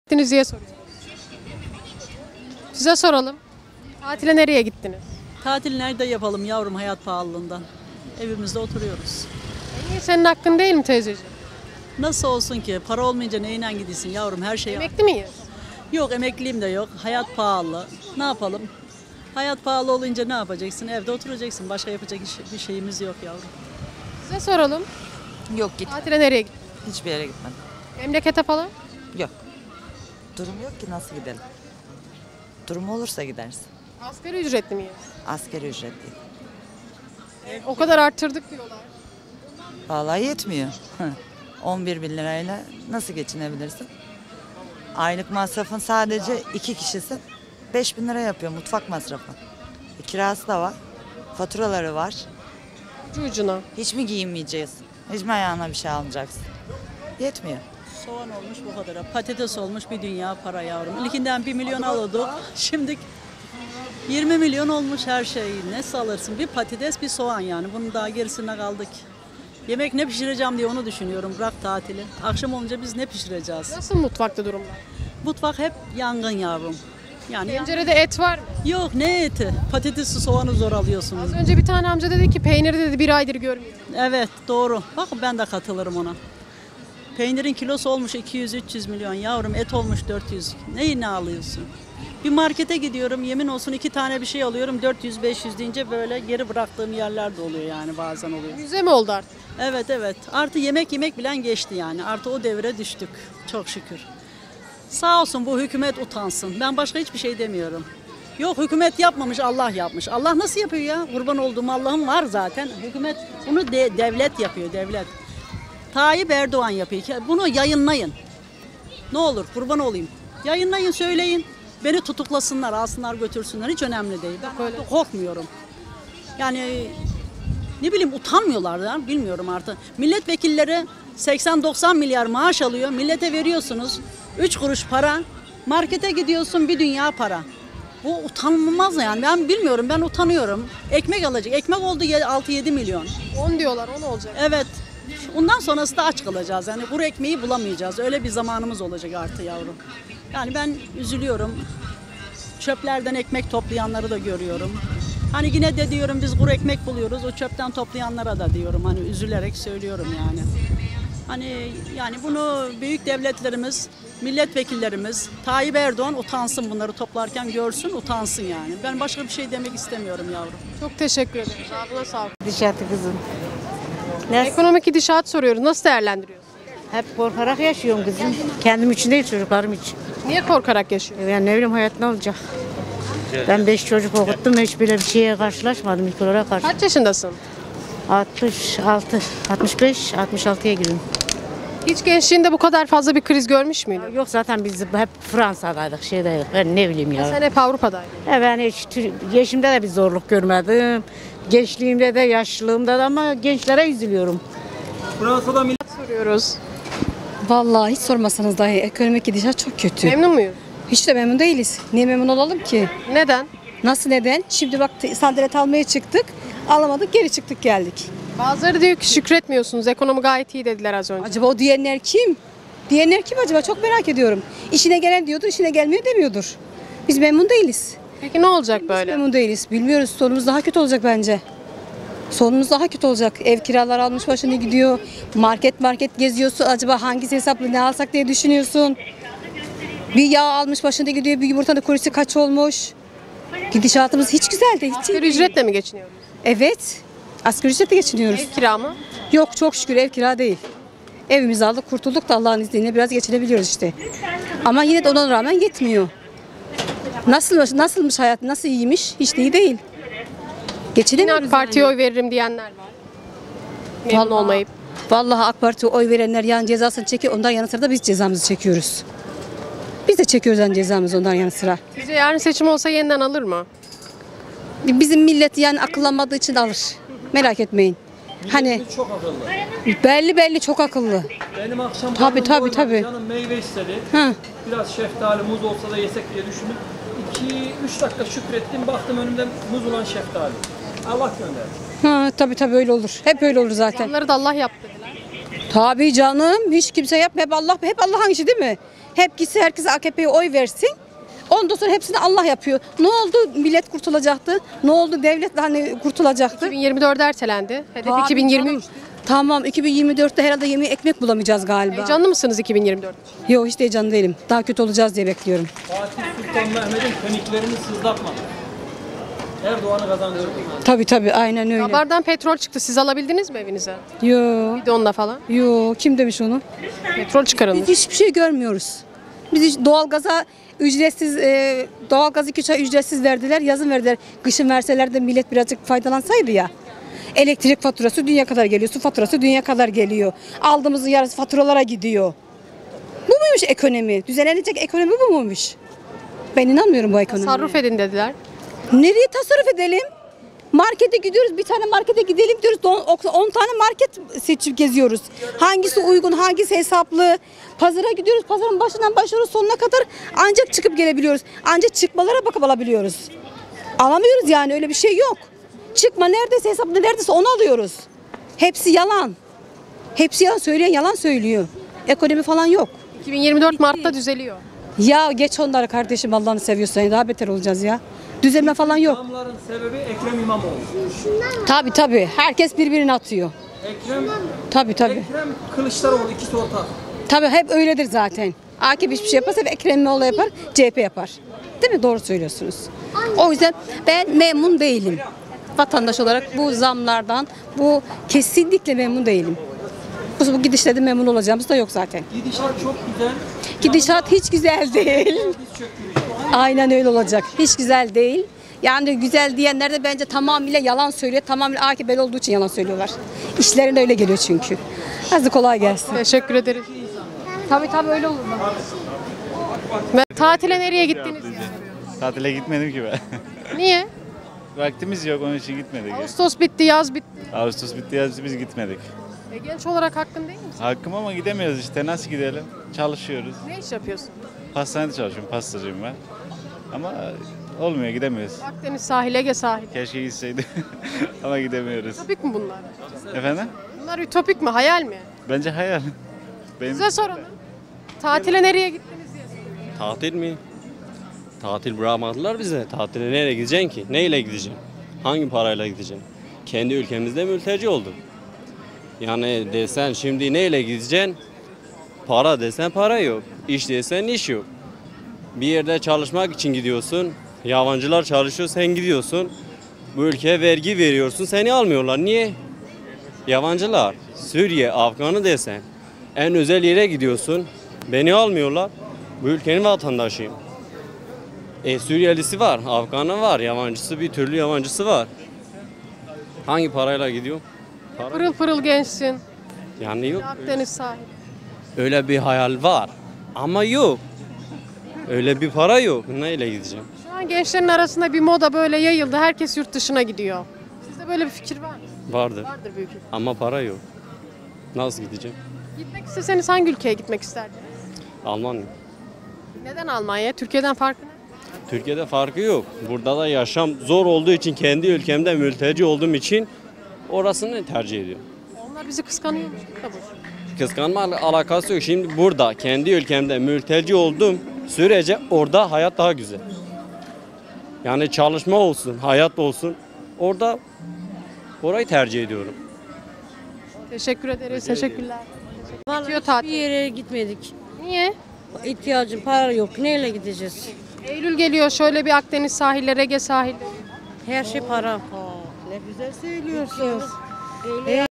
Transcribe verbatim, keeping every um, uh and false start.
gittiniz diye soruyorum. Size soralım. Tatile nereye gittiniz? Tatil nerede yapalım yavrum hayat pahalılığından? Evimizde oturuyoruz. E niye, senin hakkın değil mi teyzeciğim? Nasıl olsun ki? Para olmayınca neyle gidiyorsun yavrum her şey. Emekli miyiz? Yok emekliyim de yok. Hayat pahalı. Ne yapalım? Hayat pahalı olunca ne yapacaksın? Evde oturacaksın. Başka yapacak iş- bir şeyimiz yok yavrum. Size soralım. Yok git. Tatile nereye gittiniz? Hiçbir yere gitmedim. Memlekete falan? Yok. Durum yok ki nasıl gidelim? Durum olursa gidersin. Asgari ücretli miyiz? Asgari ücret değil. O kadar arttırdık diyorlar. Vallahi yetmiyor. on bir bin lirayla nasıl geçinebilirsin? Aylık masrafın sadece iki kişisin. beş bin lira yapıyor mutfak masrafı. E, kirası da var. Faturaları var. Ucu ucuna. Hiç mi giyinmeyeceğiz? Hiç mi ayağına bir şey almayacaksın? Yetmiyor. Soğan olmuş bu kadar. Patates olmuş bir dünya para yavrum. İlkinden bir milyon alıyorduk. Şimdi yirmi milyon olmuş her şey. Ne salırsın? Bir patates bir soğan yani. Bunun daha gerisine kaldık. Yemek ne pişireceğim diye onu düşünüyorum. Bırak tatili. Akşam olunca biz ne pişireceğiz? Nasıl mutfakta durumlar? Mutfak hep yangın yavrum. Yani yan- Tencerede et var mı? yok ne eti? Patatesi soğanı zor alıyorsunuz. Az önce bir tane amca dedi ki peyniri dedi bir aydır görmüyorum. Evet doğru. Bak ben de katılırım ona. Peynirin kilosu olmuş iki yüz üç yüz milyon yavrum, et olmuş dört yüz. Neyi ne alıyorsun? Bir markete gidiyorum, yemin olsun iki tane bir şey alıyorum, dört yüz beş yüz deyince böyle geri bıraktığım yerler de oluyor yani, bazen oluyor. Müze mi oldu artık? Evet evet, artı yemek yemek bilen geçti yani, artı o devre düştük çok şükür. Sağ olsun bu hükümet utansın, ben başka hiçbir şey demiyorum. Yok hükümet yapmamış, Allah yapmış. Allah nasıl yapıyor ya? Kurban olduğum Allah'ım var zaten. Hükümet bunu de, devlet yapıyor, devlet. Tayyip Erdoğan yapıyor. Bunu yayınlayın. Ne olur kurban olayım. Yayınlayın, söyleyin. Beni tutuklasınlar, alsınlar, götürsünler. Hiç önemli değil. Ben artık korkmuyorum. Yani ne bileyim utanmıyorlar da bilmiyorum artık. Milletvekilleri seksen doksan milyar maaş alıyor. Millete veriyorsunuz üç kuruş para. Markete gidiyorsun bir dünya para. Bu utanılmaz yani. Ben bilmiyorum, ben utanıyorum. Ekmek alacak. Ekmek oldu altı yedi milyon. on diyorlar, on olacak. Evet. Ondan sonrası da aç kalacağız. Yani kuru ekmeği bulamayacağız. Öyle bir zamanımız olacak artık yavrum. Yani ben üzülüyorum. Çöplerden ekmek toplayanları da görüyorum. Hani yine de diyorum biz kuru ekmek buluyoruz. O çöpten toplayanlara da diyorum. Hani üzülerek söylüyorum yani. Hani yani bunu büyük devletlerimiz, milletvekillerimiz, Tayyip Erdoğan utansın, bunları toplarken görsün, utansın yani. Ben başka bir şey demek istemiyorum yavrum. Çok teşekkür ederim. Ağzına sağlık. Gidişatı kızım. Ekonomik gidişat soruyoruz. Nasıl değerlendiriyorsun? Hep korkarak yaşıyorum kızım. Kendim için değil, çocuklarım için. Niye korkarak yaşıyorsun? Yani ne bileyim hayat ne olacak? Ben beş çocuk okuttum, hiç böyle bir şeye karşılaşmadım ilk olarak karşı. Kaç yaşındasın? altmış altı, altmış beş, altmış altıya girdim. Hiç gençliğinde bu kadar fazla bir kriz görmüş müydün? Yok zaten biz hep Fransa'daydık, şeydeydik. Ben ne bileyim ya. Sen hep Avrupa'daydın. E ben hiç Tür- yaşımda da bir zorluk görmedim. Gençliğimde de, yaşlılığımda da, ama gençlere üzülüyorum. Soruyoruz. Vallahi hiç sormasanız dahi ekonomik gidişat çok kötü. Memnun muyuz? Hiç de memnun değiliz. Niye memnun olalım ki? Neden? Nasıl neden? Şimdi bak sandalet almaya çıktık. Alamadık, geri çıktık geldik. Bazıları diyor ki şükretmiyorsunuz. Ekonomi gayet iyi dediler az önce. Acaba o diyenler kim? Diyenler kim acaba? Çok merak ediyorum. İşine gelen diyordur, işine gelmiyor demiyordur. Biz memnun değiliz. Peki ne olacak Biz böyle? memnun değiliz. Bilmiyoruz. Sonumuz daha kötü olacak bence. Sonumuz daha kötü olacak. Ev kiralar almış başını gidiyor. Market market geziyorsun. Acaba hangisi hesaplı ne alsak diye düşünüyorsun. Bir yağ almış başını gidiyor. Bir yumurtanın kuruşu kaç olmuş. Gidişatımız hiç güzel değil. Hiç iyi Asgari değil. ücretle mi geçiniyoruz? Evet. Asgari ücretle geçiniyoruz. Ev kira mı? Yok çok şükür ev kira değil. Evimizi aldık, kurtulduk da Allah'ın izniyle biraz geçinebiliyoruz işte. Ama yine de ona rağmen yetmiyor. Nasıl nasılmış hayat, nasıl iyiymiş? Hiç de iyi değil. Yine Geçinemiyoruz AK Parti'ye yani. oy veririm diyenler var. Memnun Vallahi- olmayıp. Vallahi AK Parti'ye oy verenler yani cezasını çekiyor. Ondan yanı sıra da biz cezamızı çekiyoruz. Biz de çekiyoruz yani cezamızı ondan yanı sıra. Sizce yarın seçim olsa yeniden alır mı? Bizim millet yani akıllanmadığı için alır. Merak etmeyin. Hani Çok akıllı. belli belli çok akıllı. Benim akşam Tabii, karnım tabii, doymadı. tabii. Canım meyve istedi. Hı. Biraz şeftali, muz olsa da yesek diye düşündüm. iki üç dakika şükrettim. Baktım önümde muz olan şeftali. Allah gönderdi. Ha, tabii tabii öyle olur. Hep öyle olur zaten. Onları da Allah yaptı dediler. Tabii canım. Hiç kimse yapma. Hep Allah, hep Allah'ın işi değil mi? Hep gitse herkese A K P'ye oy versin. Ondan sonra hepsini Allah yapıyor. Ne oldu? Millet kurtulacaktı. Ne oldu? Devlet hani kurtulacaktı. iki bin yirmi dörde ertelendi. Hedef Tabii iki bin yirmi üç. canım. Tamam, iki bin yirmi dörtte herhalde yemeği ekmek bulamayacağız galiba. Heyecanlı mısınız iki bin yirmi dört? Yok, hiç de heyecanlı değilim. Daha kötü olacağız diye bekliyorum. Fatih Sultan Mehmet'in kemiklerini sızlatmadı. Erdoğan'ı kazandırdı. Tabii tabii, aynen öyle. Haberden petrol çıktı. Siz alabildiniz mi evinize? Yo, Bidonla falan. yo, kim demiş onu? Petrol çıkarılmış. Biz hiçbir şey görmüyoruz. Biz hiç doğalgaza ücretsiz, e, doğalgaz iki ay ücretsiz verdiler, yazın verdiler. Kışın verseler de millet birazcık faydalansaydı ya. Elektrik faturası dünya kadar geliyor, su faturası dünya kadar geliyor. Aldığımızın yarısı faturalara gidiyor. Bu muymuş ekonomi? Düzenlenecek ekonomi bu muymuş? Ben inanmıyorum bu ekonomiye. Tasarruf edin dediler. Nereye tasarruf edelim? Markete gidiyoruz, bir tane markete gidelim diyoruz, on tane market seçip geziyoruz. Hangisi uygun, hangisi hesaplı? Pazara gidiyoruz, pazarın başından başlıyoruz, sonuna kadar ancak çıkıp gelebiliyoruz. Ancak çıkmalara bakıp alabiliyoruz. Alamıyoruz yani, öyle bir şey yok. Çıkma neredeyse hesaplı, neredeyse onu alıyoruz. Hepsi yalan. Hepsi yalan, söyleyen yalan söylüyor. Ekonomi falan yok. iki bin yirmi dört Mart'ta düzeliyor. Ya geç onları kardeşim, Allah'ını seviyorsan, daha beter olacağız ya. Düzelme falan yok. Zamların sebebi Ekrem İmamoğlu. Tabii tabii. Herkes birbirini atıyor. Ekrem, Tabii tabii. Ekrem Kılıçdaroğlu ikisi ortak. Tabii hep öyledir zaten. A K P hiçbir şey yaparsa hep Ekrem İmamoğlu yapar, C H P yapar. Değil mi? Doğru söylüyorsunuz. O yüzden ben memnun değilim. Vatandaş olarak bu zamlardan, bu kesinlikle memnun değilim. Bu, bu gidişle de memnun olacağımız da yok zaten. Gidişat çok güzel. Gidişat hiç güzel değil. Aynen öyle olacak. Hiç güzel değil. Yani güzel diyenler de bence tamamıyla yalan söylüyor. Tamamıyla A K P'li olduğu için yalan söylüyorlar. İşlerine öyle geliyor çünkü. Hadi kolay gelsin. Teşekkür ederiz. Tabii tabii öyle olur. Tatile nereye gittiniz? Tatile gitmedim ki ben. Niye? Vaktimiz yok, onun için gitmedik. Ağustos bitti, yaz bitti. Ağustos bitti, yaz biz gitmedik. E, genç olarak hakkın değil mi? Hakkım ama gidemiyoruz işte, nasıl gidelim? Çalışıyoruz. Ne iş yapıyorsun? Pastanede çalışıyorum, pastacıyım ben. Ama olmuyor, gidemiyoruz. Akdeniz sahili, Ege sahili. Keşke gitseydi ama gidemiyoruz. Ütopik mi bunlar? Efendim? Bunlar ütopik mi, hayal mi? Bence hayal. Benim... Size soralım. Tatile nereye gittiniz diye soralım. Tatil mi? Tatil bırakmadılar bize. Tatile nereye gideceksin ki? Neyle gideceksin? Hangi parayla gideceksin? Kendi ülkemizde mülteci oldun. Yani desen şimdi neyle gideceksin? Para desen para yok. İş desen iş yok. Bir yerde çalışmak için gidiyorsun. Yabancılar çalışıyor, sen gidiyorsun. Bu ülkeye vergi veriyorsun, seni almıyorlar. Niye? Yabancılar. Suriye, Afgan'ı desen. En özel yere gidiyorsun. Beni almıyorlar. Bu ülkenin vatandaşıyım. E Suriyelisi var, Afganı var, yabancısı bir türlü yabancısı var. Hangi parayla gidiyor? Para. Pırıl pırıl gençsin. Yani yok. Akdeniz sahili. Öyle bir hayal var ama yok. Öyle bir para yok. Neyle gideceğim? Şu an gençlerin arasında bir moda böyle yayıldı. Herkes yurt dışına gidiyor. Sizde böyle bir fikir var mı? Vardır. Vardır büyük ihtimal. Ama para yok. Nasıl gideceğim? Gitmek isteseniz hangi ülkeye gitmek isterdiniz? Almanya. Neden Almanya? Türkiye'den farkı ne? Türkiye'de farkı yok. Burada da yaşam zor olduğu için, kendi ülkemde mülteci olduğum için orasını tercih ediyorum. Onlar bizi kıskanıyormuş. Tabii. Kıskanma al- alakası yok. Şimdi burada kendi ülkemde mülteci olduğum sürece orada hayat daha güzel. Yani çalışma olsun, hayat olsun. Orada orayı tercih ediyorum. Teşekkür ederiz. Teşekkürler. Vallahi Bitiyor hiçbir tatil. yere gitmedik. Niye? İhtiyacım para yok. Neyle gideceğiz? Eylül geliyor. Şöyle bir Akdeniz sahilleri, Ege sahilleri. Her şey para. Ne güzel söylüyorsunuz.